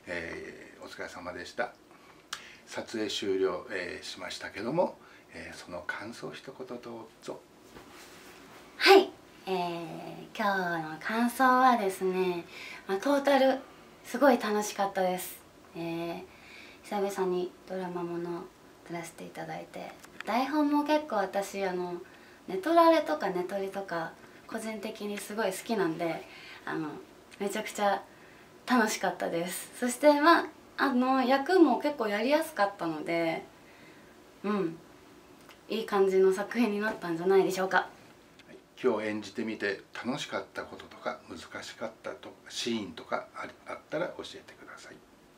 お疲れ様でした。撮影終了、しましたけども、その感想一言どうぞ。 はい、今日の感想はですね、トータルすごい楽しかったです。久々にドラマもの撮らせていただいて、台本も結構私ネトラレとかネトリとか個人的にすごい好きなんで、めちゃくちゃ楽しかったです。そして役も結構やりやすかったので、いい感じの作品になったんじゃないでしょうか。 今日演じてみて楽しかったこととか難しかったとシーンとかあったら教えてください。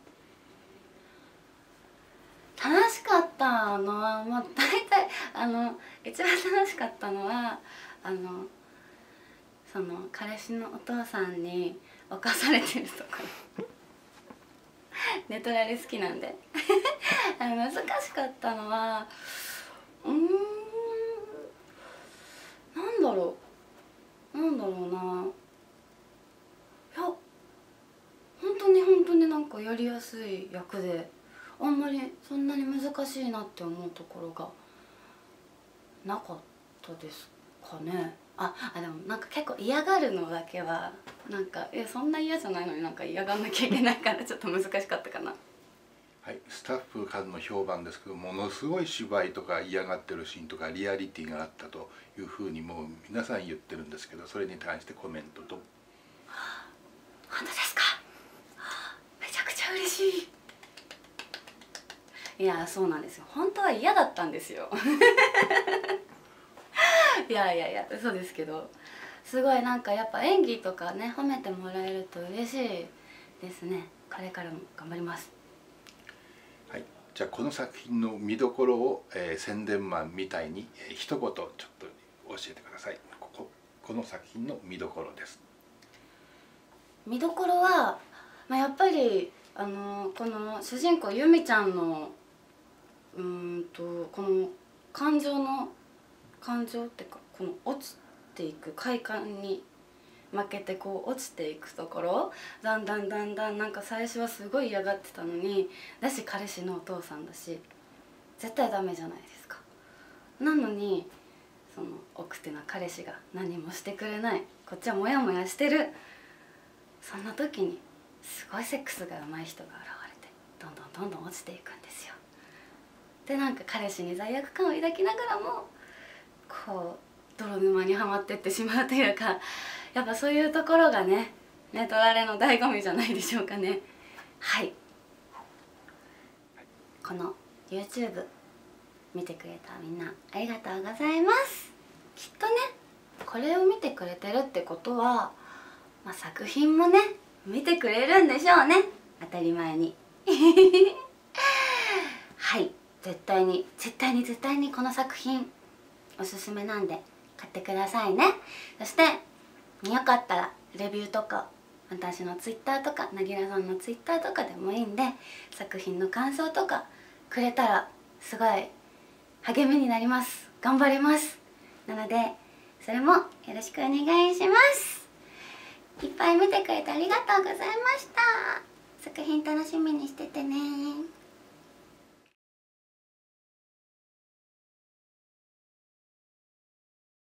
楽しかったのは大体一番楽しかったのはその彼氏のお父さんに侵されてるところネトラレ好きなんで難しかったのはなんだろうな、いや本当になんかやりやすい役で、あんまりそんなに難しいなって思うところがなかったですかね。でもなんか結構嫌がるのだけはなんかそんな嫌じゃないのになんか嫌がんなきゃいけないからちょっと難しかったかな。 はい、スタッフからの評判ですけど、ものすごい芝居とか嫌がってるシーンとかリアリティがあったというふうにもう皆さん言ってるんですけど、それに対してコメントと。 本当ですか。めちゃくちゃ嬉しい。いやそうなんですよ、本当は嫌だったんですよいや嘘ですけど、すごいなんかやっぱ演技とかね褒めてもらえると嬉しいですね。これからも頑張ります。 はい、じゃあこの作品の見どころを、宣伝マンみたいに、一言ちょっと教えてください。この作品の見どころです。 見どころは、やっぱりこの主人公由美ちゃんのこの感情っていうか、この落ちていく快感に負けてこう落ちていくところ、だんだんなんか最初はすごい嫌がってたのに、だし彼氏のお父さんだし絶対ダメじゃないですか。なのにその奥手な彼氏が何もしてくれない、こっちはモヤモヤしてる、そんな時にすごいセックスが上手い人が現れてどんどん落ちていくんですよ。でなんか彼氏に罪悪感を抱きながらもこう泥沼にはまってってしまうというか、やっぱそういうところがねネトラレの醍醐味じゃないでしょうかね。はい、この YouTube 見てくれたみんなありがとうございます。きっとねこれを見てくれてるってことは、作品もね見てくれるんでしょうね、当たり前にはい、絶対にこの作品おすすめなんで買ってくださいね。そしてよかったらレビューとか私の Twitter とかなぎらさんの Twitter とかでもいいんで、作品の感想とかくれたらすごい励みになります。頑張ります。なのでそれもよろしくお願いします。いっぱい見てくれてありがとうございました。作品楽しみにしててね。